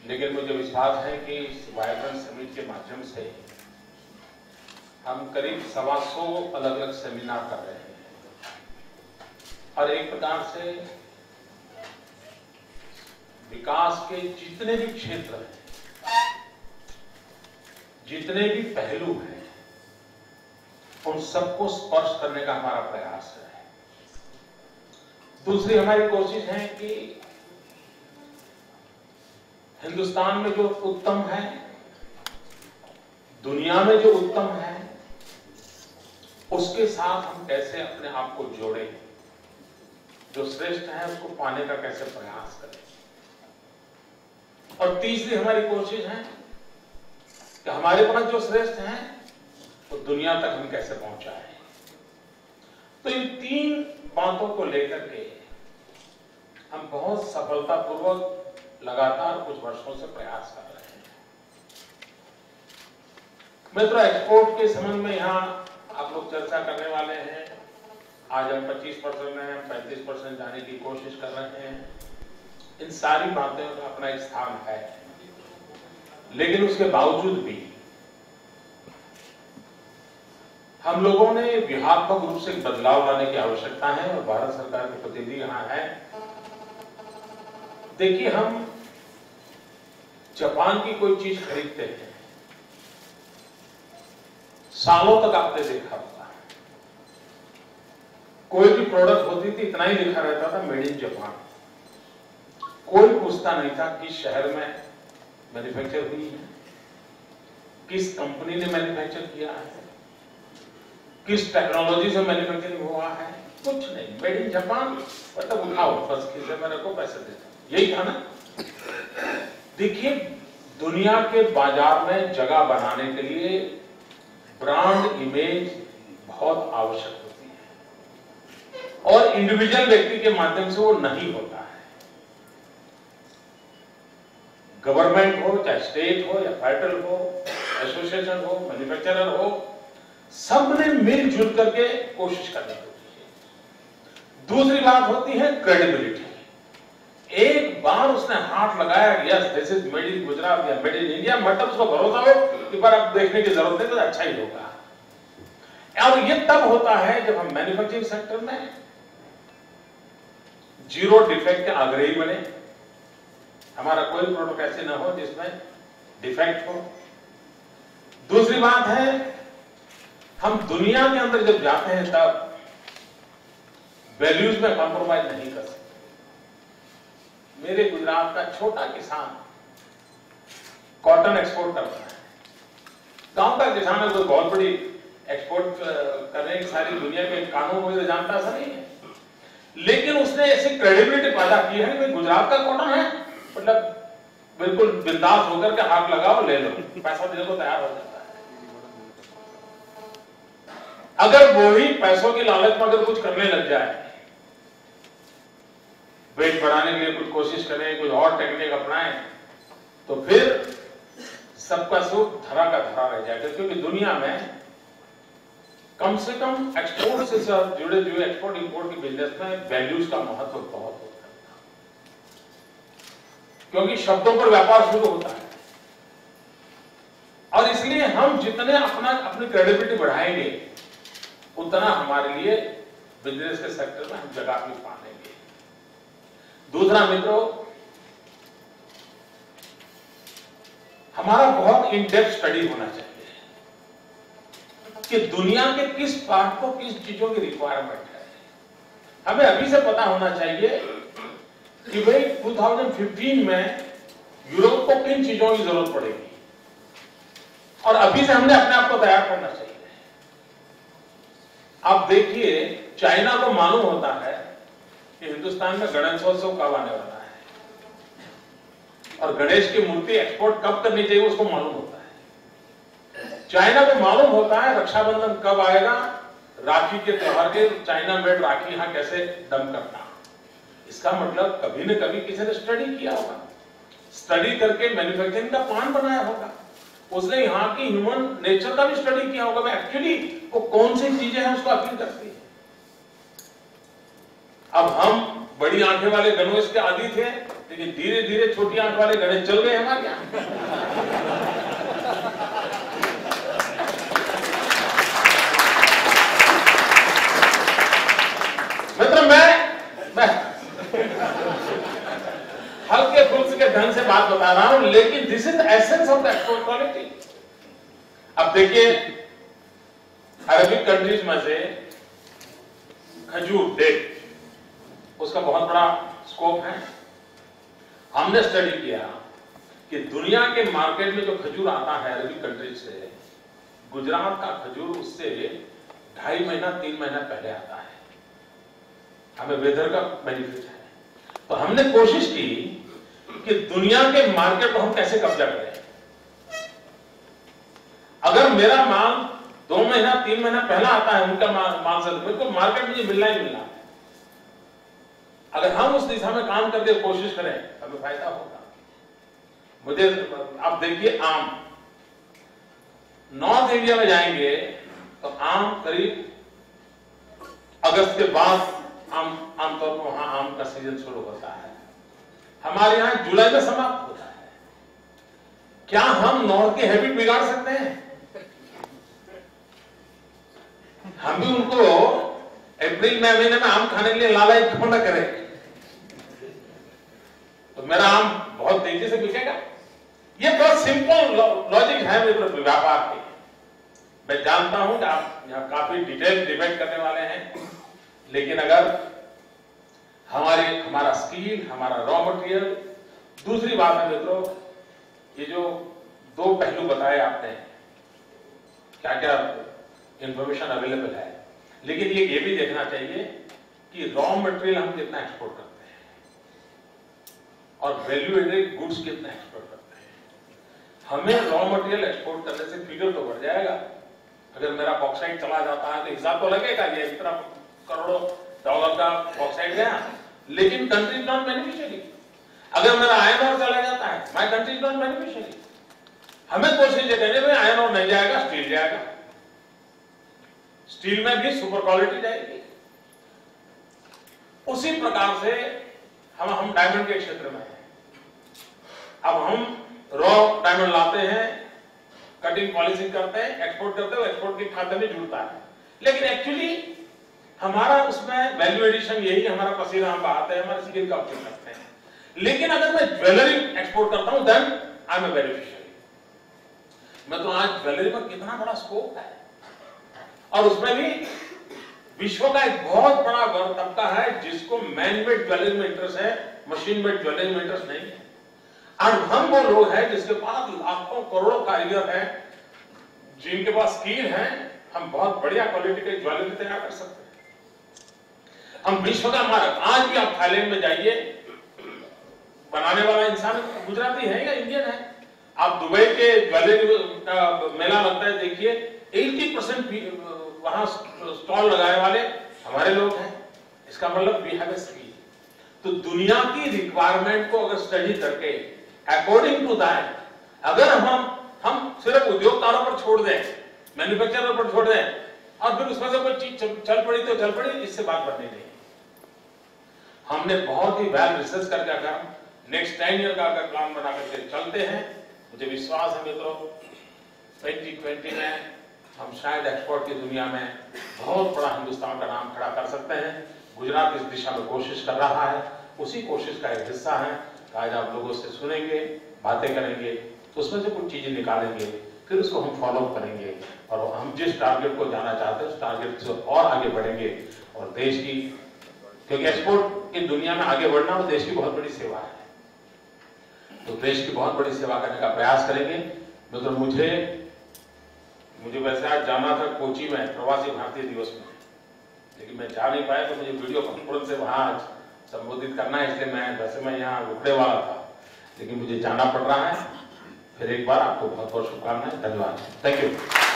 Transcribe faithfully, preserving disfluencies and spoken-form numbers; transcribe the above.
लेकिन मुझे विश्वास है कि इस वाइब्रेंट समिट के माध्यम से हम करीब सवा सौ अलग अलग सेमिनार कर रहे हैं और एक प्रकार से विकास के जितने भी क्षेत्र हैं, जितने भी पहलू हैं, उन सबको स्पर्श करने का हमारा प्रयास है। दूसरी हमारी कोशिश है कि हिंदुस्तान में जो उत्तम है, दुनिया में जो उत्तम है, उसके साथ हम कैसे अपने आप को जोड़ें, जो श्रेष्ठ है उसको पाने का कैसे प्रयास करें। और तीसरी हमारी कोशिश है कि हमारे पास जो श्रेष्ठ है तो दुनिया तक हम कैसे पहुंचाएं। तो इन तीन बातों को लेकर के हम बहुत सफलतापूर्वक लगातार कुछ वर्षों से प्रयास कर रहे हैं। मित्रों, एक्सपोर्ट के संबंध में यहां आप लोग चर्चा करने वाले हैं। आज हम पच्चीस परसेंट में हम पैंतीस परसेंट जाने की कोशिश कर रहे हैं। इन सारी बातों का अपना एक स्थान है, लेकिन उसके बावजूद भी हम लोगों ने व्यूहात्मक रूप से बदलाव लाने की आवश्यकता है और भारत सरकार के प्रतिनिधि यहां है। देखिए, हम जापान की कोई चीज खरीदते हैं, सालों तक आपने देखा होगा कोई भी प्रोडक्ट होती थी इतना ही लिखा रहता था मेड इन जापान। कोई पूछता नहीं था किस शहर में मैन्युफैक्चर हुई है, किस कंपनी ने मैन्युफैक्चर किया है, किस टेक्नोलॉजी से मैन्युफैक्चरिंग हुआ है, कुछ नहीं, मेड इन जापान। मतलब उठाओ बस खीसे में रखो, पैसे दे दो, यही था ना। देखिए, दुनिया के बाजार में जगह बनाने के लिए ब्रांड इमेज बहुत आवश्यक होती है और इंडिविजुअल व्यक्ति के माध्यम से वो नहीं होता है। गवर्नमेंट हो, चाहे स्टेट हो या फेडरल हो, एसोसिएशन हो, मैन्युफैक्चरर हो, सबने मिलजुल करके कोशिश करनी होती है। दूसरी बात होती है क्रेडिबिलिटी। एक बार उसने हाथ लगाया, yes this is made in Gujarat या मेड इन इंडिया, मतलब उसको भरोसा हो कि पर अब देखने की जरूरत नहीं तो अच्छा ही होगा। और ये तब होता है जब हम मैन्युफैक्चरिंग सेक्टर में जीरो डिफेक्ट के आग्रही बने। हमारा कोई प्रोडक्ट ऐसे ना हो जिसमें डिफेक्ट हो। दूसरी बात है, हम दुनिया के अंदर जब जाते हैं तब वैल्यूज में कॉम्प्रोमाइज नहीं कर सकते। मेरे गुजरात का छोटा किसान कॉटन एक्सपोर्ट करता है। गांव का किसान है, कोई बहुत बड़ी एक्सपोर्ट करने की सारी दुनिया के कानून वगैरह जानता ऐसा नहीं है, लेकिन उसने ऐसी क्रेडिबिलिटी पैदा की है कि गुजरात का कॉटन है, मतलब बिल्कुल बिंदास होकर के हाथ लगाओ, ले लो, पैसा देने को तैयार हो जाता है। अगर वो ही पैसों की लालच में अगर कुछ करने लग जाए, वेट बढ़ाने के लिए कुछ कोशिश करें, कुछ और टेक्निक अपनाएं, तो फिर सबका सुख धरा का धरा रह जाएगा। क्योंकि दुनिया में कम से कम एक्सपोर्ट से जुड़े हुए एक्सपोर्ट इंपोर्ट के बिजनेस में वैल्यूज का महत्व बहुत होता है, क्योंकि शब्दों पर व्यापार शुरू होता है। और इसलिए हम जितने अपना अपनी क्रेडिबिलिटी बढ़ाएंगे उतना हमारे लिए बिजनेस के सेक्टर में हम जगह भी पा लेंगे। दूसरा मित्रों, हमारा बहुत इन डेप्थ स्टडी होना चाहिए कि दुनिया के किस पार्ट को किस चीजों की रिक्वायरमेंट है। हमें अभी से पता होना चाहिए कि भाई दो हज़ार पंद्रह में यूरोप को किन चीजों की जरूरत पड़ेगी, और अभी से हमने अपने आप को तैयार करना चाहिए। आप देखिए, चाइना को मालूम होता है कि हिंदुस्तान में गणेशोत्सव कब आने वाला है और गणेश की मूर्ति एक्सपोर्ट कब करनी चाहिए उसको मालूम होता है। चाइना को मालूम होता है रक्षाबंधन कब आएगा, राखी के त्योहार के चाइना मेड राखी यहां कैसे दम करना। इसका मतलब कभी न कभी किसी ने स्टडी किया होगा, स्टडी करके मैन्युफैक्चरिंग का प्लान बनाया होगा, उसने यहाँ की ह्यूमन नेचर का भी स्टडी किया होगा, एक्चुअली वो कौन सी चीजें हैं उसको अपील करती है। अब हम बड़ी आंखें वाले गणेश के आदि थे, लेकिन धीरे धीरे छोटी आंख वाले गणेश चल गए हमारे यहाँ। मित्र, मैं मैं हल्के फुल्के के ढंग से बात बता रहा हूं, लेकिन this is the essence of the export quality. अब देखिए, अरबिक कंट्रीज में से खजूर, डेट, उसका बहुत बड़ा स्कोप है। हमने स्टडी किया कि दुनिया के मार्केट में जो खजूर आता है अरबिक कंट्रीज से, गुजरात का खजूर उससे ढाई महीना तीन महीना पहले आता है। हमें वेदर का बेनिफिट है, तो हमने कोशिश की कि दुनिया के मार्केट को हम कैसे कब्जा करें। अगर मेरा माल दो महीना तीन महीना पहला आता है उनका माल से, तो मार्केट मुझे मिलना ही मिलना है। अगर हम उस दिशा में काम करके कोशिश करें हमें फायदा होगा। मुझे आप देखिए, आम, नॉर्थ इंडिया में जाएंगे तो आम करीब अगस्त के बाद आम आमतौर पर वहां आम का सीजन शुरू होता है। हमारे यहां जुलाई में समाप्त होता है। क्या हम नॉर्थ के हैबिट बिगाड़ सकते हैं? हम भी उनको अप्रैल महीने में आम खाने के लिए लालच क्यों न करें? तो मेरा आम बहुत तेजी से बिकेगा। ये बहुत सिंपल लॉजिक है मेरे व्यापार के। मैं जानता हूं कि आप यहां काफी डिटेल डिबेट करने वाले हैं, लेकिन अगर हमारे हमारा स्किल, हमारा रॉ मटेरियल, दूसरी बात है मित्रों, ये जो दो पहलू बताए आपने, क्या क्या इंफॉर्मेशन अवेलेबल है, लेकिन ये ये भी देखना चाहिए कि रॉ मटेरियल हम कितना एक्सपोर्ट करते हैं और वैल्यू एडेड गुड्स कितना एक्सपोर्ट करते हैं। हमें रॉ मटेरियल एक्सपोर्ट करने से फिगर तो बढ़ जाएगा। अगर मेरा बॉक्साइट चला जाता है तो हिसाब तो लगेगा, ये इतना करोड़ों डॉलर का बॉक्साइट गया, लेकिन कंट्री नॉन बेनिफिशियरी। अगर मेरा आयरन और चला जाता है, माय कंट्री नॉन बेनिफिशियरी। हमें कोशिश ये करनी है, आयरन और नहीं जाएगा, स्टील जाएगा। स्टील में भी सुपर क्वालिटी जाएगी। उसी प्रकार से हम हम डायमंड के क्षेत्र में हैं। अब हम रॉ डायमंड लाते हैं, कटिंग पॉलिशिंग करते हैं, एक्सपोर्ट करते हैं, एक्सपोर्ट के खाते में जुड़ता है, लेकिन एक्चुअली हमारा उसमें वैल्यू एडिशन यही, हमारा पसीना हम बहाते हैं, हमारे स्किल का उपयोग करते हैं। लेकिन अगर मैं ज्वेलरी एक्सपोर्ट करता हूं, then I am a beneficiary. मैं तो आज ज्वेलरी में कितना बड़ा स्कोप है, और उसमें भी विश्व का एक बहुत बड़ा वर्ग तबका है जिसको मैन मेड ज्वेलरी में इंटरेस्ट है, मशीन मेड ज्वेलरी में इंटरेस्ट नहीं है। और हम वो लोग हैं जिसके पास लाखों करोड़ों कारीगर हैं, जिनके पास स्किल है, हम बहुत बढ़िया क्वालिटी के ज्वेलरी तैयार कर सकते हैं। हम विश्व का मार्ग, आज भी आप थाईलैंड में जाइए, बनाने वाला इंसान गुजराती है या इंडियन है। आप दुबई के ज्वेलरी का मेला लगता है, देखिए अस्सी परसेंट वहां स्टॉल लगाने वाले हमारे लोग हैं। इसका मतलब वी हैव अ स्किल। तो दुनिया की रिक्वायरमेंट को अगर स्टडी करके अकॉर्डिंग टू दैट, अगर हम हम सिर्फ उद्योगकारों पर छोड़ दें, मैन्युफैक्चरर पर छोड़ दें, और फिर उसमें से कोई चीज चल पड़ी तो चल पड़ी, इससे बात बननी नहीं। हमने बहुत ही वेल रिसर्च करके अगर नेक्स्ट टेन ईयर का अगर प्लान बना करके चलते हैं, मुझे विश्वास है मित्रों, ट्वेंटी ट्वेंटी में हम शायद एक्सपोर्ट की दुनिया में बहुत बड़ा हिंदुस्तान का नाम खड़ा कर सकते हैं। गुजरात इस दिशा में कोशिश कर रहा है, उसी कोशिश का एक हिस्सा है। आज आप लोगों से सुनेंगे, बातें करेंगे, उसमें से कुछ चीजें निकालेंगे, फिर उसको हम फॉलो करेंगे, और हम जिस टारगेट को जाना चाहते हैं उस टारगेट से और आगे बढ़ेंगे। और देश की, क्योंकि एक्सपोर्ट की दुनिया में आगे बढ़ना और देश की बहुत बड़ी सेवा है, तो देश की बहुत बड़ी सेवा करने का प्रयास करेंगे। मतलब तो मुझे मुझे वैसे आज जाना था कोची में प्रवासी भारतीय दिवस में, लेकिन मैं जा नहीं पाया, तो मुझे वीडियो कॉन्फ्रेंस से वहां आज संबोधित करना है, इसलिए मैं वैसे मैं यहाँ रुकने वाला था, लेकिन मुझे जाना पड़ रहा है। फिर एक बार आपको बहुत बहुत शुभकामनाएं, धन्यवाद, थैंक यू।